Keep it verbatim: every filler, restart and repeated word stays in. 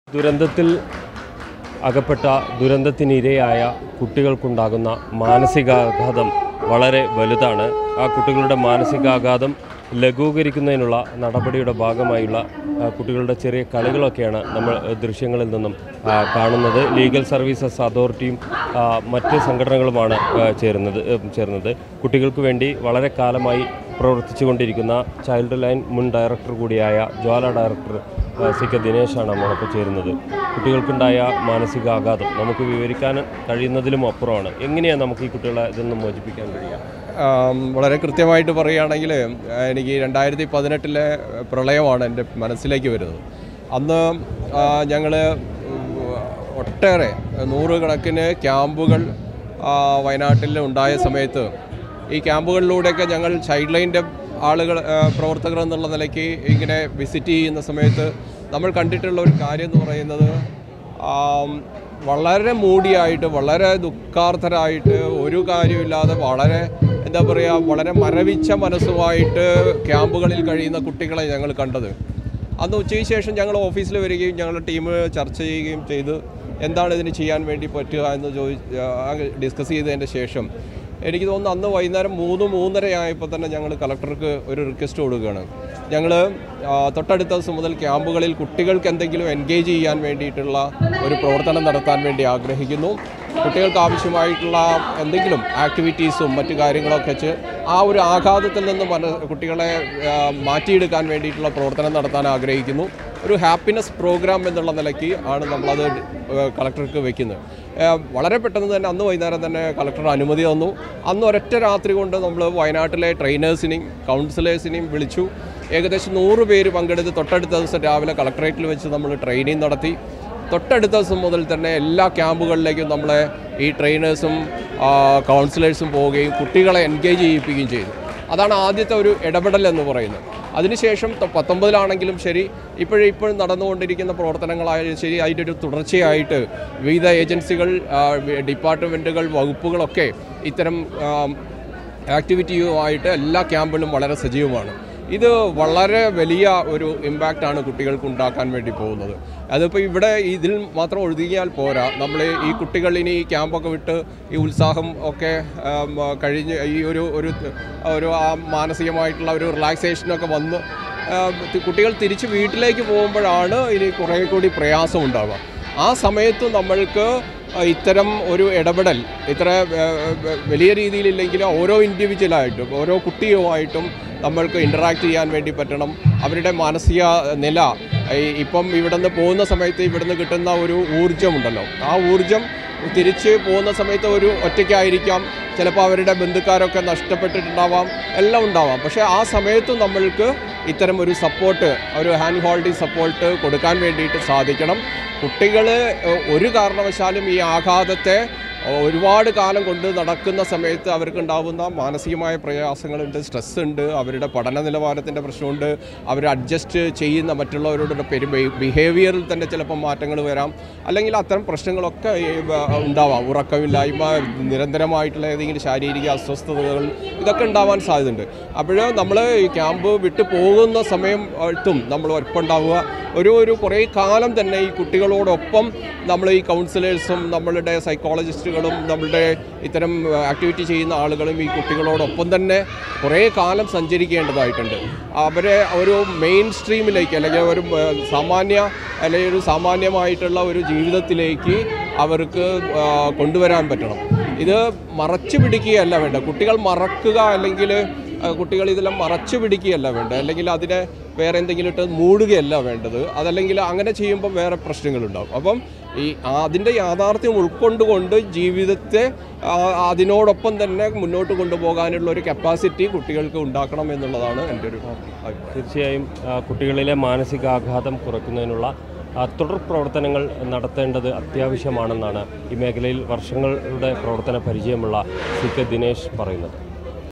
ദുരന്തത്തിൽ അകപ്പെട്ട ദുരന്തത്തിനിരയായ കുട്ടികൾക്കുണ്ടാകുന്ന മാനസികാഘാതം വളരെ വലുതാണ്. ആ കുട്ടികളുടെ മാനസികാഘാതം ലഘൂകരിക്കുന്നതിനുള്ള നടപടിയുടെ ഭാഗമായുള്ള കുട്ടികളുടെ ചെറിയ കളികളൊക്കെയാണ് നമ്മൾ ദൃശ്യങ്ങളിൽ നിന്നും കാണുന്നത്. ലീഗൽ സർവീസസ് അതോറിറ്റിയും മറ്റ് സംഘടനകളുമാണ് ചേരുന്നത് ചേർന്നത് കുട്ടികൾക്ക് വേണ്ടി വളരെ കാലമായി പ്രവർത്തിച്ചുകൊണ്ടിരിക്കുന്ന ചൈൽഡ് ലൈൻ മുൻ ഡയറക്ടർ കൂടിയായ ജ്വാല ഡയറക്ടർ സി കെ ദിനേശാണ് നമ്മളൊപ്പം ചേരുന്നത്. കുട്ടികൾക്കുണ്ടായ മാനസികാഘാതം നമുക്ക് വിവരിക്കാൻ കഴിയുന്നതിലും അപ്പുറമാണ്. എങ്ങനെയാണ് നമുക്ക് ഈ കുട്ടികളെ ഇതിൽ നിന്ന് മോചിപ്പിക്കാൻ കഴിയുക? വളരെ കൃത്യമായിട്ട് പറയുകയാണെങ്കിൽ എനിക്ക് രണ്ടായിരത്തി പതിനെട്ടിലെ പ്രളയമാണ് എൻ്റെ മനസ്സിലേക്ക് വരുന്നത്. അന്ന് ഞങ്ങൾ ഒട്ടേറെ നൂറുകണക്കിന് ക്യാമ്പുകൾ വയനാട്ടിൽ ഉണ്ടായ സമയത്ത് ഈ ക്യാമ്പുകളിലൂടെയൊക്കെ ഞങ്ങൾ ചൈൽഡ് ലൈൻ്റെ ആളുകൾ പ്രവർത്തകർ എന്നുള്ള നിലയ്ക്ക് ഇങ്ങനെ വിസിറ്റ് ചെയ്യുന്ന സമയത്ത് നമ്മൾ കണ്ടിട്ടുള്ള ഒരു കാര്യം എന്ന് പറയുന്നത് വളരെ മൂടിയായിട്ട് വളരെ ദുഃഖാർത്ഥരായിട്ട് ഒരു കാര്യമില്ലാതെ വളരെ എന്താ പറയുക വളരെ മരവിച്ച മനസ്സുമായിട്ട് ക്യാമ്പുകളിൽ കഴിയുന്ന കുട്ടികളെ ഞങ്ങൾ കണ്ടത്. അന്ന് ഉച്ചയ്ക്ക് ശേഷം ഞങ്ങൾ ഓഫീസിൽ വരികയും ഞങ്ങളുടെ ടീം ചർച്ച ചെയ്യുകയും ചെയ്ത് എന്താണ് ഇതിന് ചെയ്യാൻ വേണ്ടി പറ്റുക എന്ന് ചോദിച്ച് ഡിസ്കസ് ചെയ്തതിൻ്റെ ശേഷം എനിക്ക് തോന്നുന്നു അന്ന് വൈകുന്നേരം മൂന്ന് മൂന്നരയായപ്പോൾ തന്നെ ഞങ്ങൾ കളക്ടർക്ക് ഒരു റിക്വസ്റ്റ് കൊടുക്കുകയാണ്. ഞങ്ങൾ തൊട്ടടുത്ത ദിവസം മുതൽ ക്യാമ്പുകളിൽ കുട്ടികൾക്ക് എന്തെങ്കിലും എൻഗേജ് ചെയ്യാൻ വേണ്ടിയിട്ടുള്ള ഒരു പ്രവർത്തനം നടത്താൻ വേണ്ടി ആഗ്രഹിക്കുന്നു. കുട്ടികൾക്ക് ആവശ്യമായിട്ടുള്ള എന്തെങ്കിലും ആക്ടിവിറ്റീസും മറ്റു കാര്യങ്ങളൊക്കെ വെച്ച് ആ ഒരു ആഘാതത്തിൽ നിന്ന് മന കുട്ടികളെ മാറ്റിയെടുക്കാൻ വേണ്ടിയിട്ടുള്ള പ്രവർത്തനം നടത്താൻ ആഗ്രഹിക്കുന്നു. ഒരു ഹാപ്പിനെസ് പ്രോഗ്രാം എന്നുള്ള നിലയ്ക്ക് ആണ് നമ്മളത് കളക്ടർക്ക് വയ്ക്കുന്നത്. വളരെ പെട്ടെന്ന് തന്നെ അന്ന് വൈകുന്നേരം തന്നെ കളക്ടർ അനുമതി തന്നു. അന്ന് ഒരൊറ്റ രാത്രി കൊണ്ട് നമ്മൾ വയനാട്ടിലെ ട്രെയിനേഴ്സിനെയും കൗൺസിലേഴ്സിനെയും വിളിച്ചു. ഏകദേശം നൂറ് പേര് പങ്കെടുത്ത് തൊട്ടടുത്ത ദിവസം രാവിലെ കളക്ടറേറ്റിൽ വെച്ച് നമ്മൾ ട്രെയിനിങ് നടത്തി. തൊട്ടടുത്ത ദിവസം മുതൽ തന്നെ എല്ലാ ക്യാമ്പുകളിലേക്കും നമ്മളെ ഈ ട്രെയിനേഴ്സും കൗൺസിലേഴ്സും പോവുകയും കുട്ടികളെ എൻഗേജ് ചെയ്യിപ്പിക്കുകയും ചെയ്തു. അതാണ് ആദ്യത്തെ ഒരു ഇടപെടൽ എന്ന് പറയുന്നത്. അതിനുശേഷം പത്തൊമ്പതിലാണെങ്കിലും ശരി ഇപ്പോഴും ഇപ്പോഴും നടന്നുകൊണ്ടിരിക്കുന്ന പ്രവർത്തനങ്ങളായാലും ശരി അതിൻ്റെ ഒരു തുടർച്ചയായിട്ട് വിവിധ ഏജൻസികൾ ഡിപ്പാർട്ട്മെൻറ്റുകൾ വകുപ്പുകളൊക്കെ ഇത്തരം ആക്ടിവിറ്റിയുമായിട്ട് എല്ലാ ക്യാമ്പിലും വളരെ സജീവമാണ്. ഇത് വളരെ വലിയ ഒരു ഇമ്പാക്റ്റാണ് കുട്ടികൾക്ക് ഉണ്ടാക്കാൻ വേണ്ടി പോകുന്നത്. അതിപ്പോൾ ഇവിടെ ഇതിൽ മാത്രം ഒഴുകിയാൽ പോരാ. നമ്മൾ ഈ കുട്ടികൾ ഇനി ഈ ക്യാമ്പൊക്കെ വിട്ട് ഈ ഉത്സാഹം ഒക്കെ കഴിഞ്ഞ് ഈ ഒരു ഒരു ഒരു ആ മാനസികമായിട്ടുള്ള ഒരു റിലാക്സേഷനൊക്കെ വന്ന് കുട്ടികൾ തിരിച്ച് വീട്ടിലേക്ക് പോകുമ്പോഴാണ് ഇനി കുറേ കൂടി പ്രയാസം ഉണ്ടാവുക. ആ സമയത്ത് നമ്മൾക്ക് ഇത്തരം ഒരു ഇടപെടൽ ഇത്ര വലിയ രീതിയിലില്ലെങ്കിലും ഓരോ ഇൻഡിവിജ്വലായിട്ടും ഓരോ കുട്ടിയുമായിട്ടും നമ്മൾക്ക് ഇൻറ്ററാക്ട് ചെയ്യാൻ വേണ്ടി പറ്റണം. അവരുടെ മാനസിക നില ഇപ്പം ഇവിടെ നിന്ന് പോകുന്ന സമയത്ത് ഇവിടുന്ന് കിട്ടുന്ന ഒരു ഊർജ്ജമുണ്ടല്ലോ, ആ ഊർജ്ജം തിരിച്ച് പോകുന്ന സമയത്ത് ഒരു ഒറ്റയ്ക്കായിരിക്കാം, ചിലപ്പോൾ അവരുടെ ബന്ധുക്കാരൊക്കെ നഷ്ടപ്പെട്ടിട്ടുണ്ടാവാം, എല്ലാം ഉണ്ടാവാം. പക്ഷേ ആ സമയത്തും നമ്മൾക്ക് ഇത്തരം ഒരു സപ്പോർട്ട് ഒരു ഹാൻഡ് ഹോൾഡിങ് സപ്പോർട്ട് കൊടുക്കാൻ വേണ്ടിയിട്ട് സാധിക്കണം. കുട്ടികൾ ഒരു കാരണവശാലും ഈ ആഘാതത്തെ ഒരുപാട് കാലം കൊണ്ട് നടക്കുന്ന സമയത്ത് അവർക്കുണ്ടാകുന്ന മാനസികമായ പ്രയാസങ്ങളുണ്ട്, സ്ട്രെസ് ഉണ്ട്, അവരുടെ പഠന നിലവാരത്തിൻ്റെ പ്രശ്നമുണ്ട്, അവർ അഡ്ജസ്റ്റ് ചെയ്യുന്ന മറ്റുള്ളവരോടുള്ള പെരു ബിഹേവിയറിൽ തന്നെ ചിലപ്പോൾ മാറ്റങ്ങൾ വരാം, അല്ലെങ്കിൽ അത്തരം പ്രശ്നങ്ങളൊക്കെ ഉണ്ടാവാം. ഉറക്കമില്ലായ്മ, നിരന്തരമായിട്ടുള്ള ഏതെങ്കിലും ശാരീരിക അസ്വസ്ഥതകൾ ഇതൊക്കെ ഉണ്ടാവാൻ സാധ്യതയുണ്ട്. അപ്പോൾ നമ്മൾ ഈ ക്യാമ്പ് വിട്ടു പോകുന്ന സമയത്തും നമ്മൾ ഒപ്പമുണ്ടാവുക. ഒരു ഒരു കുറേ കാലം തന്നെ ഈ കുട്ടികളോടൊപ്പം നമ്മൾ ഈ കൗൺസിലേഴ്സും നമ്മളുടെ സൈക്കോളജിസ്റ്റുകളും നമ്മളുടെ ഇത്തരം ആക്ടിവിറ്റി ചെയ്യുന്ന ആളുകളും ഈ കുട്ടികളോടൊപ്പം തന്നെ കുറേ കാലം സഞ്ചരിക്കേണ്ടതായിട്ടുണ്ട്. അവരെ ഒരു മെയിൻ സ്ട്രീമിലേക്ക് അല്ലെങ്കിൽ ഒരു സാമാന്യ അല്ലെങ്കിൽ ഒരു സാമാന്യമായിട്ടുള്ള ഒരു ജീവിതത്തിലേക്ക് അവർക്ക് കൊണ്ടുവരാൻ പറ്റണം. ഇത് മറച്ചു പിടിക്കുകയല്ല വേണ്ട. കുട്ടികൾ മറക്കുക അല്ലെങ്കിൽ കുട്ടികൾ ഇതെല്ലാം മറച്ചു പിടിക്കുകയല്ല വേണ്ടത്, അല്ലെങ്കിൽ അതിനെ വേറെ എന്തെങ്കിലും ഇട്ട് മൂടുകയല്ല വേണ്ടത്. അതല്ലെങ്കിൽ അങ്ങനെ ചെയ്യുമ്പോൾ വേറെ പ്രശ്നങ്ങളുണ്ടാകും. അപ്പം ഈ അതിൻ്റെ യാഥാർത്ഥ്യം ഉൾക്കൊണ്ടുകൊണ്ട് ജീവിതത്തെ അതിനോടൊപ്പം തന്നെ മുന്നോട്ട് കൊണ്ടുപോകാനുള്ള ഒരു കപ്പാസിറ്റി കുട്ടികൾക്ക് ഉണ്ടാക്കണം എന്നുള്ളതാണ് എൻ്റെ ഒരു അഭിപ്രായം. തീർച്ചയായും കുട്ടികളിലെ മാനസികാഘാതം കുറയ്ക്കുന്നതിനുള്ള തുടർ പ്രവർത്തനങ്ങൾ നടത്തേണ്ടത് അത്യാവശ്യമാണെന്നാണ് ഈ മേഖലയിൽ വർഷങ്ങളുടെ പ്രവർത്തന പരിചയമുള്ള സി കെ ദിനേശ് പറയുന്നത്.